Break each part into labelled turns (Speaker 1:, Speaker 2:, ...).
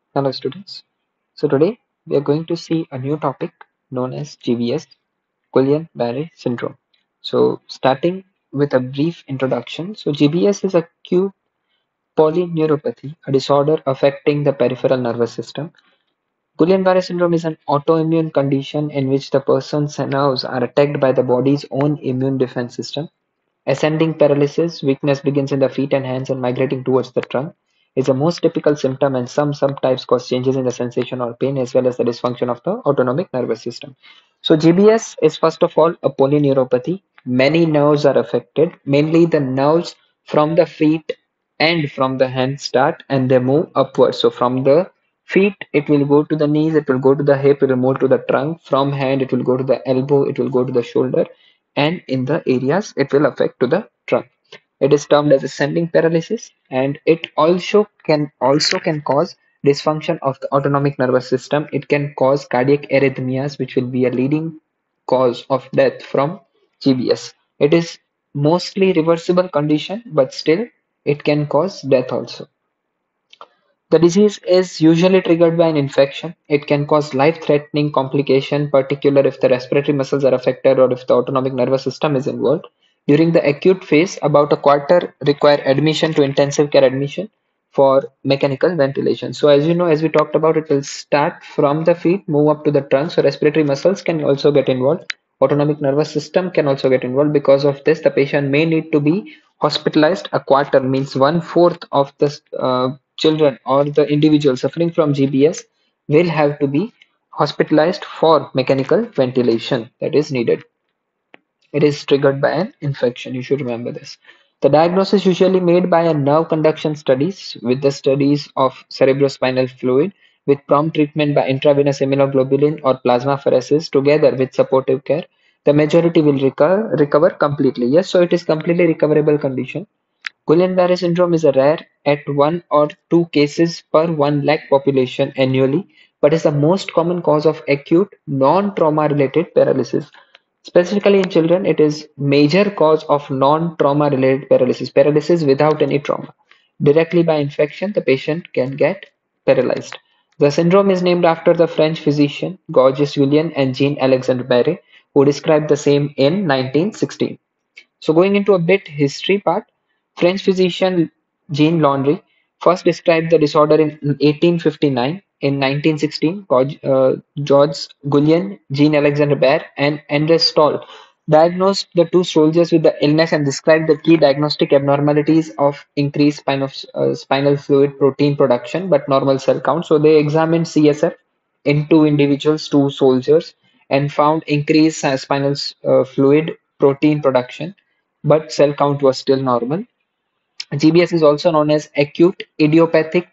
Speaker 1: Hello students. So today we are going to see a new topic known as GBS, Guillain-Barré syndrome. So starting with a brief introduction. So GBS is acute polyneuropathy, a disorder affecting the peripheral nervous system. Guillain-Barré syndrome is an autoimmune condition in which the person's nerves are attacked by the body's own immune defense system. Ascending paralysis, weakness begins in the feet and hands and migrating towards the trunk, is the most typical symptom, and some subtypes cause changes in the sensation or pain as well as the dysfunction of the autonomic nervous system. So, GBS is first of all a polyneuropathy. Many nerves are affected, mainly the nerves from the feet and from the hands start and they move upwards. So, from the feet, it will go to the knees, it will go to the hip, it will move to the trunk. From hand, it will go to the elbow, it will go to the shoulder, and in the areas it will affect to the trunk. It is termed as ascending paralysis, and it also can cause dysfunction of the autonomic nervous system. It can cause cardiac arrhythmias, which will be a leading cause of death from GBS. It is mostly reversible condition, but still it can cause death also. The disease is usually triggered by an infection. It can cause life-threatening complication, particularly if the respiratory muscles are affected or if the autonomic nervous system is involved. During the acute phase, about a quarter require admission to intensive care admission for mechanical ventilation. So as you know, as we talked about, it will start from the feet, move up to the trunk. So respiratory muscles can also get involved. Autonomic nervous system can also get involved. Because of this, the patient may need to be hospitalized. A quarter means one fourth of the children or the individual suffering from GBS will have to be hospitalized for mechanical ventilation that is needed. It is triggered by an infection. You should remember this. The diagnosis usually made by a nerve conduction studies with the studies of cerebrospinal fluid with prompt treatment by intravenous immunoglobulin or plasmapheresis together with supportive care. The majority will recover completely. Yes, so it is completely recoverable condition. Guillain-Barré syndrome is a rare at 1 or 2 cases per 1 lakh population annually, but is the most common cause of acute non-trauma related paralysis. Specifically in children, it is major cause of non-trauma related paralysis, paralysis without any trauma. Directly by infection, the patient can get paralyzed. The syndrome is named after the French physician Gorges Julien and Jean-Alexandre Barré, who described the same in 1916. So going into a bit history part, French physician Jean Laundry first described the disorder in 1859. In 1916, Georges Guillen, Jean-Alexandre Baer, and André Stoll diagnosed the two soldiers with the illness and described the key diagnostic abnormalities of increased spinal fluid protein production but normal cell count. So they examined CSF in two individuals, two soldiers, and found increased spinal fluid protein production, but cell count was still normal. GBS is also known as acute idiopathic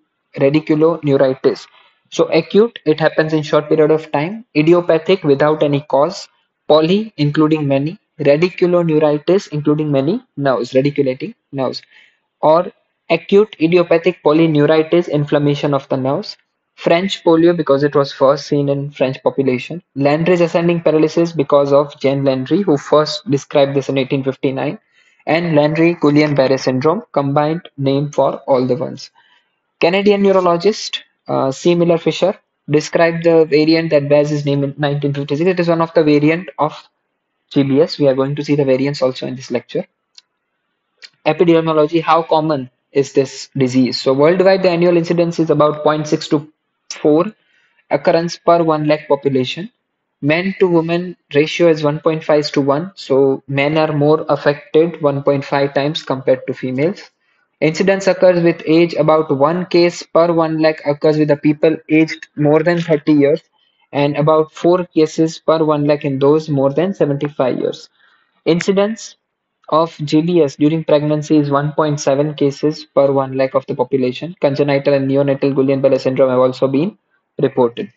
Speaker 1: polyradiculoneuritis. So acute, it happens in short period of time. Idiopathic, without any cause. Poly, including many. Radiculoneuritis, including many nerves, radiculating nerves. Or acute idiopathic polyneuritis, inflammation of the nerves. French polio, because it was first seen in French population. Landry's ascending paralysis, because of Jean Landry, who first described this in 1859. And Landry-Guillain-Barré syndrome, combined name for all the ones. Canadian neurologist C. Miller Fisher described the variant that bears his name in 1956. It is one of the variant of GBS. We are going to see the variants also in this lecture. Epidemiology, how common is this disease? So worldwide, the annual incidence is about 0.6 to 4 occurrence per 1 lakh population. Men to women ratio is 1.5 to 1. So men are more affected 1.5 times compared to females. Incidence occurs with age. About one case per 1 lakh occurs with the people aged more than 30 years, and about 4 cases per 1 lakh in those more than 75 years. Incidence of GBS during pregnancy is 1.7 cases per 1 lakh of the population. Congenital and neonatal Guillain-Barré syndrome have also been reported.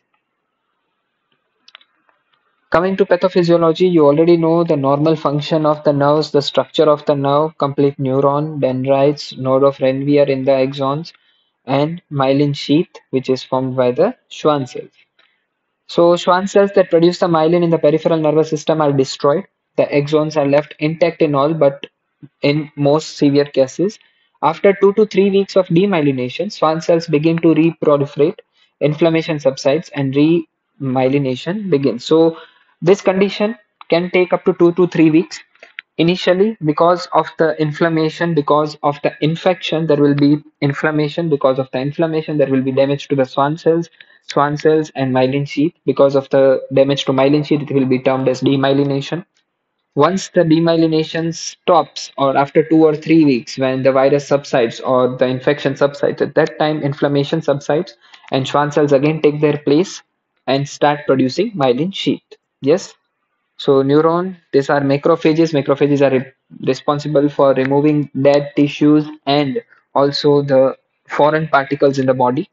Speaker 1: Coming to pathophysiology, you already know the normal function of the nerves, the structure of the nerve, complete neuron, dendrites, node of Ranvier in the axons, and myelin sheath, which is formed by the Schwann cells. So Schwann cells that produce the myelin in the peripheral nervous system are destroyed. The axons are left intact in all, but in most severe cases. After 2 to 3 weeks of demyelination, Schwann cells begin to reproliferate, inflammation subsides, and remyelination begins. So, this condition can take up to 2 to 3 weeks. Initially, because of the inflammation, because of the infection, there will be inflammation. Because of the inflammation, there will be damage to the Schwann cells and myelin sheath. Because of the damage to myelin sheath, it will be termed as demyelination. Once the demyelination stops, or after 2 or 3 weeks, when the virus subsides or the infection subsides, at that time inflammation subsides and Schwann cells again take their place and start producing myelin sheath. Yes. So neuron, these are macrophages. Macrophages are responsible for removing dead tissues and also the foreign particles in the body.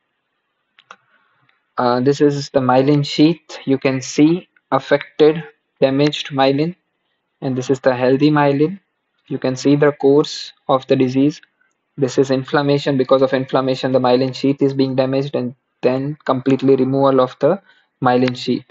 Speaker 1: This is the myelin sheath. You can see affected, damaged myelin, and this is the healthy myelin. You can see the course of the disease. This is inflammation. Because of inflammation, the myelin sheath is being damaged, and then completely removal of the myelin sheath.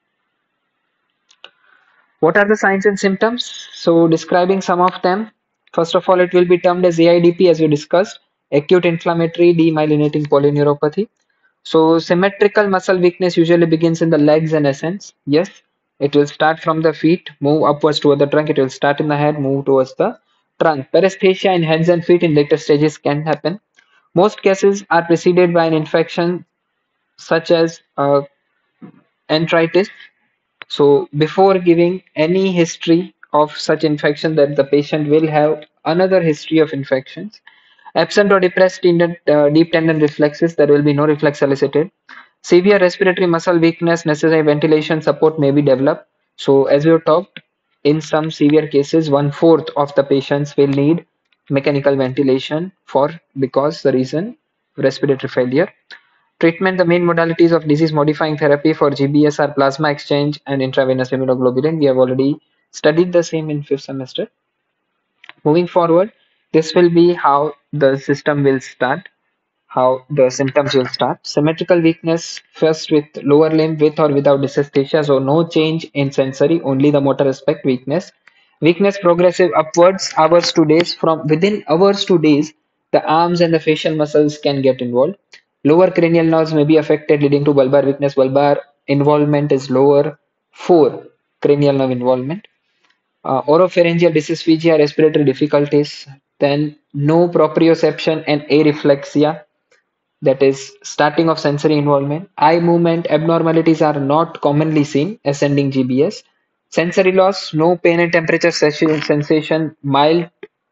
Speaker 1: What are the signs and symptoms? So, describing some of them. First of all, it will be termed as AIDP, as we discussed, acute inflammatory demyelinating polyneuropathy. So, symmetrical muscle weakness usually begins in the legs and ascends. Yes, it will start from the feet, move upwards toward the trunk. It will start in the head, move towards the trunk. Paresthesia in hands and feet in later stages can happen. Most cases are preceded by an infection such as enteritis. So before giving any history of such infection, that the patient will have another history of infections. Absent or depressed deep tendon reflexes, there will be no reflex elicited. Severe respiratory muscle weakness, necessary ventilation support may be developed. So as we have talked, in some severe cases, 1/4 of the patients will need mechanical ventilation for because the reason respiratory failure. Treatment: the main modalities of disease-modifying therapy for GBS are plasma exchange and intravenous immunoglobulin. We have already studied the same in fifth semester. Moving forward, this will be how the system will start, how the symptoms will start. Symmetrical weakness, first with lower limb with or without dysesthesia, so no change in sensory, only the motor aspect weakness. Weakness progressive upwards, hours to days. From within hours to days, the arms and the facial muscles can get involved. Lower cranial nerves may be affected, leading to bulbar weakness. Bulbar involvement is lower for cranial nerve involvement. Oropharyngeal dysphagia, respiratory difficulties. Then no proprioception and areflexia, that is starting of sensory involvement. Eye movement abnormalities are not commonly seen, ascending GBS. Sensory loss, no pain and temperature sensation, mild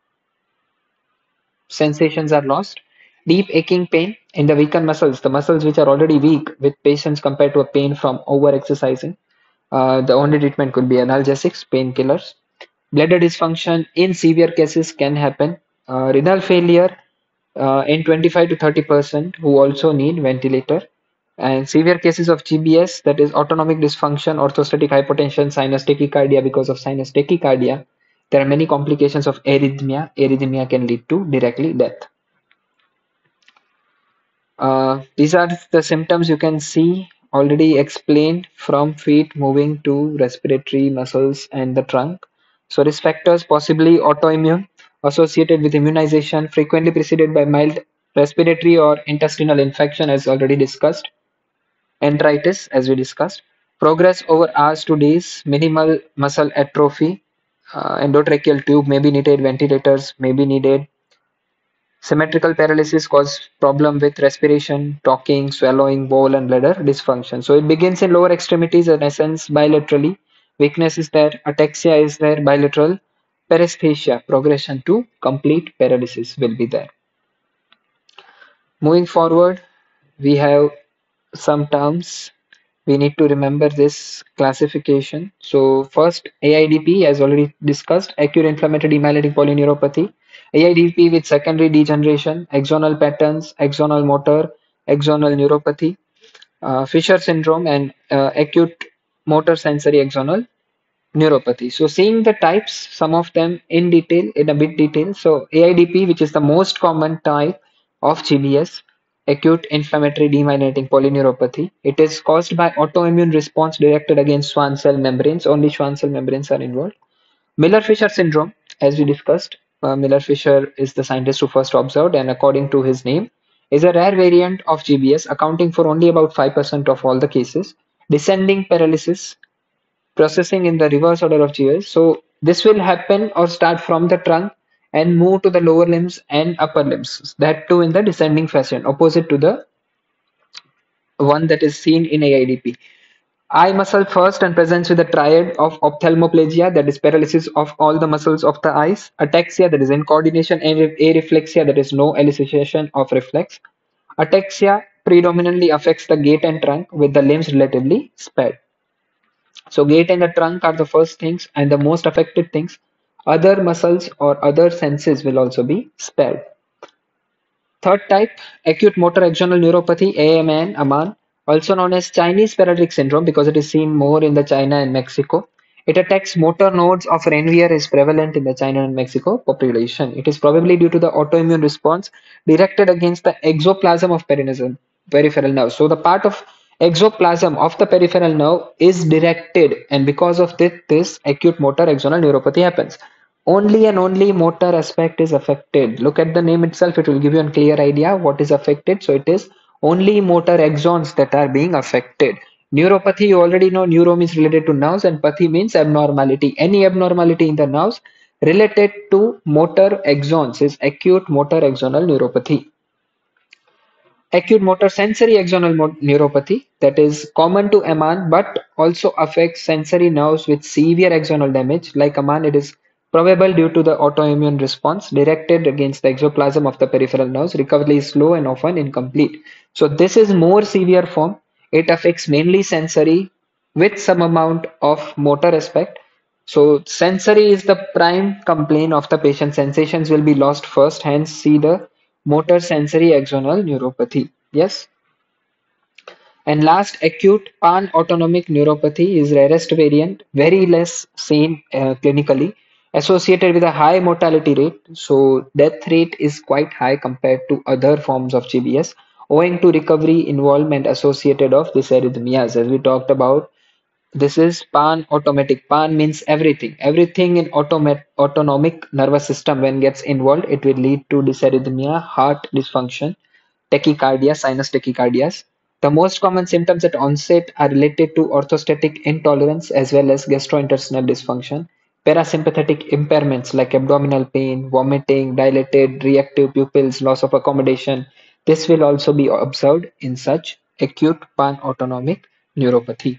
Speaker 1: sensations are lost. Deep aching pain in the weakened muscles, the muscles which are already weak with patients compared to a pain from over exercising. The only treatment could be analgesics, painkillers. Bladder dysfunction in severe cases can happen. Renal failure in 25 to 30% who also need ventilator. And severe cases of GBS, that is autonomic dysfunction, orthostatic hypotension, sinus tachycardia. Because of sinus tachycardia, there are many complications of arrhythmia. Arrhythmia can lead to directly death. These are the symptoms you can see already explained, from feet moving to respiratory muscles and the trunk. So risk factors: possibly autoimmune, associated with immunization, frequently preceded by mild respiratory or intestinal infection, as already discussed. Enteritis, as we discussed. Progress over hours to days, minimal muscle atrophy, endotracheal tube may be needed, ventilators may be needed. Symmetrical paralysis cause problem with respiration, talking, swallowing, bowel and bladder dysfunction. So it begins in lower extremities, in essence bilaterally. Weakness is there, ataxia is there, bilateral. Paresthesia, progression to complete paralysis will be there. Moving forward, we have some terms. We need to remember this classification. So first, AIDP, as already discussed, acute inflammatory demyelinating polyneuropathy. AIDP with secondary degeneration, axonal patterns, axonal motor, axonal neuropathy, Fisher syndrome, and acute motor sensory axonal neuropathy. So seeing the types, some of them in detail, in a bit detail. So AIDP, which is the most common type of GBS, acute inflammatory demyelinating polyneuropathy. It is caused by autoimmune response directed against Schwann cell membranes. Only Schwann cell membranes are involved. Miller-Fisher syndrome, as we discussed. Miller Fisher is the scientist who first observed, and according to his name, is a rare variant of GBS, accounting for only about 5% of all the cases. Descending paralysis, processing in the reverse order of GBS. So this will happen or start from the trunk and move to the lower limbs and upper limbs. That too in the descending fashion, opposite to the one that is seen in AIDP. Eye muscle first and presents with a triad of ophthalmoplegia, that is paralysis of all the muscles of the eyes, ataxia, that is incoordination, and areflexia, that is no elicitation of reflex. Ataxia predominantly affects the gait and trunk, with the limbs relatively spared. So gait and the trunk are the first things and the most affected things. Other muscles or other senses will also be spared. Third type, acute motor axonal neuropathy, AMN, AMAN, also known as Chinese paralytic syndrome because it is seen more in the China and Mexico. It attacks motor nodes of Renvier, is prevalent in the China and Mexico population. It is probably due to the autoimmune response directed against the exoplasm of peripheral nerve. So the part of exoplasm of the peripheral nerve is directed, and because of this acute motor axonal neuropathy happens. Only and only motor aspect is affected. Look at the name itself, it will give you a clear idea what is affected. So it is only motor axons that are being affected. Neuropathy, you already know, neuro means related to nerves and pathy means abnormality. Any abnormality in the nerves related to motor axons is acute motor axonal neuropathy. Acute motor sensory axonal neuropathy, that is common to Aman but also affects sensory nerves with severe axonal damage. Like Aman, it is probable due to the autoimmune response directed against the exoplasm of the peripheral nerves. Recovery is slow and often incomplete. So this is more severe form. It affects mainly sensory with some amount of motor aspect. So sensory is the prime complaint of the patient. Sensations will be lost first, hence see the motor sensory axonal neuropathy. Yes. And last, acute pan-autonomic neuropathy is rarest variant, very less seen clinically, associated with a high mortality rate. So death rate is quite high compared to other forms of GBS, owing to recovery involvement associated of dysarrhythmias. As we talked about, this is pan-automatic. Pan means everything. Everything in autonomic nervous system when gets involved, it will lead to dysarrhythmia, heart dysfunction, tachycardia, sinus tachycardias. The most common symptoms at onset are related to orthostatic intolerance as well as gastrointestinal dysfunction. Parasympathetic impairments like abdominal pain, vomiting, dilated reactive pupils, loss of accommodation. This will also be observed in such acute pan-autonomic neuropathy.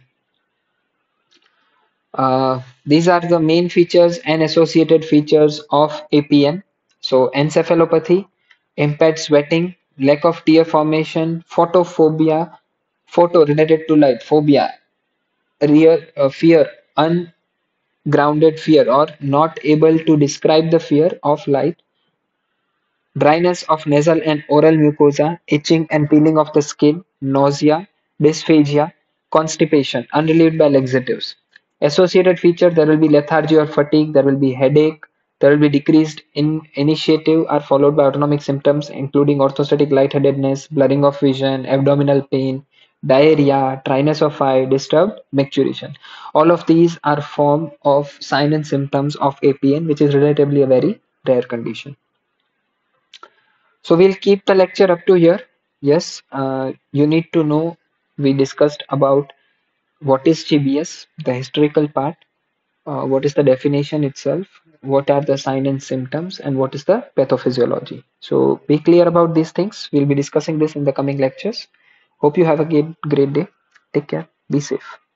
Speaker 1: These are the main features and associated features of APN. So encephalopathy, impaired sweating, lack of tear formation, photophobia, photo related to light, phobia, real fear, ungrounded fear or not able to describe the fear of light, dryness of nasal and oral mucosa, itching and peeling of the skin, nausea, dysphagia, constipation, unrelieved by laxatives. Associated feature, there will be lethargy or fatigue, there will be headache, there will be decreased in initiative are followed by autonomic symptoms including orthostatic lightheadedness, blurring of vision, abdominal pain, diarrhea, dryness of eye, disturbed micturition. All of these are form of sign and symptoms of APN, which is relatively a very rare condition. So we'll keep the lecture up to here. Yes, you need to know, we discussed about what is GBS, the historical part, what is the definition itself, what are the signs and symptoms, and what is the pathophysiology. So be clear about these things. We'll be discussing this in the coming lectures. Hope you have a great day. Take care. Be safe.